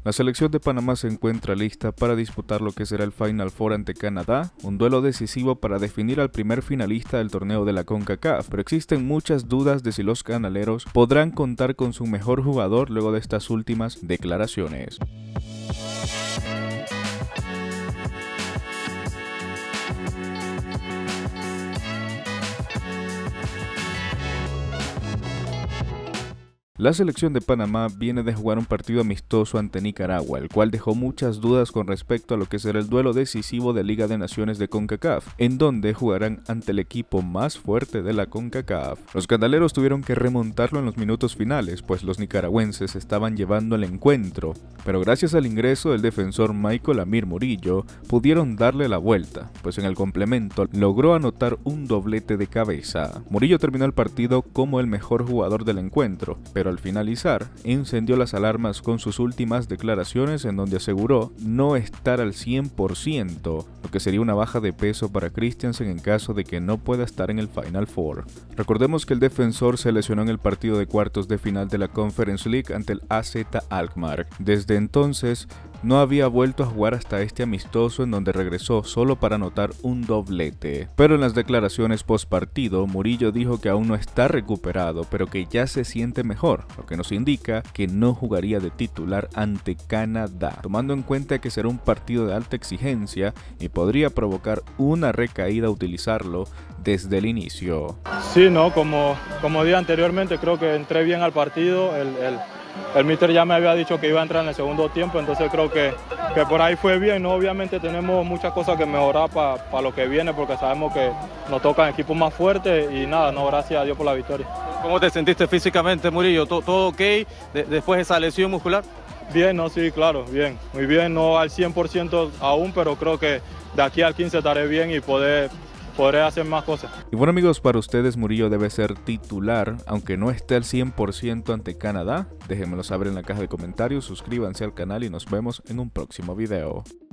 La selección de Panamá se encuentra lista para disputar lo que será el Final Four ante Canadá, un duelo decisivo para definir al primer finalista del torneo de la CONCACAF, pero existen muchas dudas de si los canaleros podrán contar con su mejor jugador luego de estas últimas declaraciones. La selección de Panamá viene de jugar un partido amistoso ante Nicaragua, el cual dejó muchas dudas con respecto a lo que será el duelo decisivo de Liga de Naciones de CONCACAF, en donde jugarán ante el equipo más fuerte de la CONCACAF. Los canaleros tuvieron que remontarlo en los minutos finales, pues los nicaragüenses estaban llevando el encuentro, pero gracias al ingreso del defensor Michael Amir Murillo, pudieron darle la vuelta, pues en el complemento logró anotar un doblete de cabeza. Murillo terminó el partido como el mejor jugador del encuentro, pero al finalizar, encendió las alarmas con sus últimas declaraciones en donde aseguró no estar al 100%, lo que sería una baja de peso para Christiansen en caso de que no pueda estar en el Final Four. Recordemos que el defensor se lesionó en el partido de cuartos de final de la Conference League ante el AZ Alkmaar. Desde entonces, no había vuelto a jugar hasta este amistoso en donde regresó solo para anotar un doblete. Pero en las declaraciones post partido, Murillo dijo que aún no está recuperado, pero que ya se siente mejor, lo que nos indica que no jugaría de titular ante Canadá, tomando en cuenta que será un partido de alta exigencia y podría provocar una recaída utilizarlo desde el inicio. Sí, no, como dije anteriormente, creo que entré bien al partido. El míster ya me había dicho que iba a entrar en el segundo tiempo, entonces creo que por ahí fue bien, ¿no? Obviamente tenemos muchas cosas que mejorar para lo que viene, porque sabemos que nos tocan equipos más fuertes y nada, no, gracias a Dios por la victoria. ¿Cómo te sentiste físicamente, Murillo? ¿Todo ok después de esa lesión muscular? Bien, no, sí, claro, bien, muy bien, no al 100% aún, pero creo que de aquí al 15 estaré bien y podré hacer más cosas. Y bueno amigos, para ustedes Murillo debe ser titular, aunque no esté al 100% ante Canadá. Déjenmelo saber en la caja de comentarios, suscríbanse al canal y nos vemos en un próximo video.